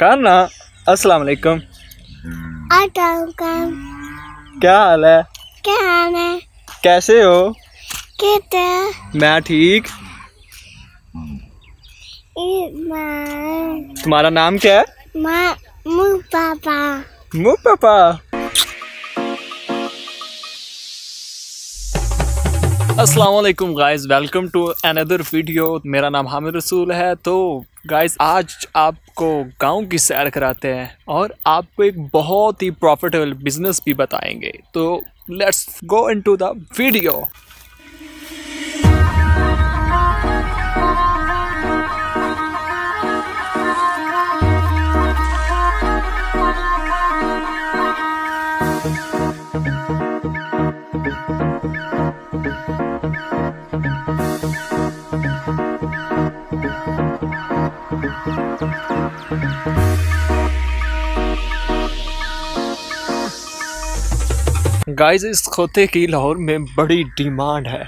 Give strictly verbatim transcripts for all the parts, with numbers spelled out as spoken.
खाना। अस्सलाम वालेकुम। क्या हाल है? क्या हाल है? कैसे हो? कैसे? मैं ठीक। तुम्हारा नाम क्या है? मु पापा। मु पापा। अस्सलाम वालेकुम guys, welcome to another video. मेरा नाम हामिद रसूल है। तो गाइस आज आपको गांव की सैर कराते हैं और आपको एक बहुत ही प्रॉफिटेबल बिजनेस भी बताएंगे। तो let's go into the video. Guys इस खोते की लाहौर में बड़ी डिमांड है।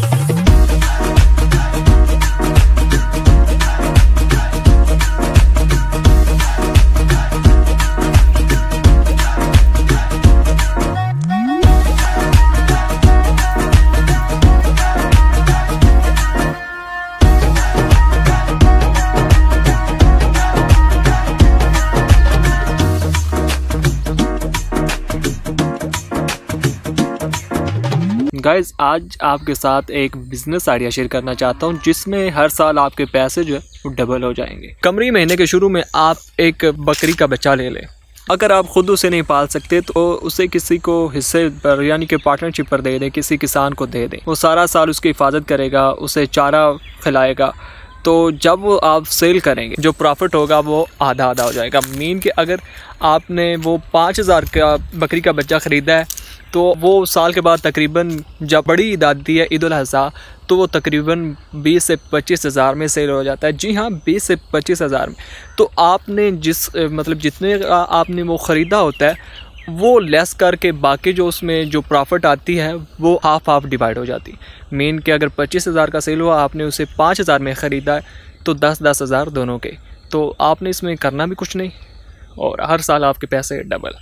गाइस आज आपके साथ एक बिजनेस आइडिया शेयर करना चाहता हूं जिसमें हर साल आपके पैसे जो है वो डबल हो जाएंगे। कमरी महीने के शुरू में आप एक बकरी का बच्चा ले लें। अगर आप खुद उसे नहीं पाल सकते तो उसे किसी को हिस्से पर यानी कि पार्टनरशिप पर दे दें, किसी किसान को दे दें। वो सारा साल उसकी हिफाजत करेगा, उसे चारा खिलाएगा। तो जब वो आप सेल करेंगे जो प्रॉफिट होगा वो आधा आधा हो जाएगा। मीन कि अगर आपने वो पाँच हज़ार का बकरी का बच्चा ख़रीदा है तो वो साल के बाद तकरीबन जब बड़ी ईद आती है, ईद उल अज़हा, तो वो तकरीबन बीस से पच्चीस हज़ार में सेल हो जाता है। जी हाँ, बीस से पच्चीस हज़ार में। तो आपने जिस मतलब जितने आपने वो ख़रीदा होता है वो लेस करके बाकी जो उसमें जो प्रॉफिट आती है वो हाफ हाफ डिवाइड हो जाती है। मेन कि अगर पच्चीस हज़ार का सेल हुआ, आपने उसे पाँच हज़ार में ख़रीदा है तो दस दस हज़ार दोनों के। तो आपने इसमें करना भी कुछ नहीं और हर साल आपके पैसे डबल।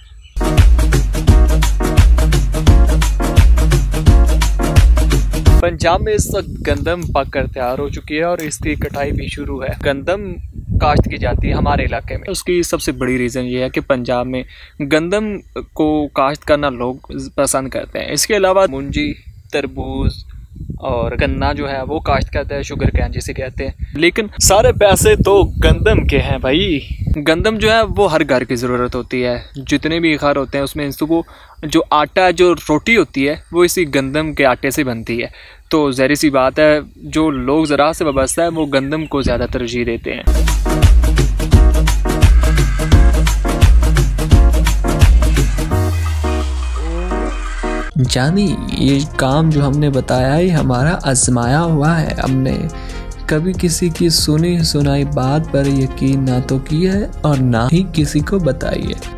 पंजाब में इस वक्त गंदम पक कर तैयार हो चुकी है और इसकी कटाई भी शुरू है। गंदम काश्त की जाती है हमारे इलाके में। उसकी सबसे बड़ी रीज़न ये है कि पंजाब में गंदम को काश्त करना लोग पसंद करते हैं। इसके अलावा मूंजी, तरबूज और गन्ना जो है वो काश्त करते हैं, शुगर कैन जिसे कहते हैं। लेकिन सारे पैसे तो गंदम के हैं भाई। गंदम जो है वो हर घर की ज़रूरत होती है। जितने भी घर होते हैं उसमें वो जो आटा, जो रोटी होती है वो इसी गंदम के आटे से बनती है। तो ज़ाहिर सी बात है जो लोग ज़राअत से वाबस्ता है वो गंदम को ज़्यादा तरजीह देते हैं। जानी ये काम जो हमने बताया है हमारा आजमाया हुआ है। हमने कभी किसी की सुनी सुनाई बात पर यकीन ना तो किया है और ना ही किसी को बताई है।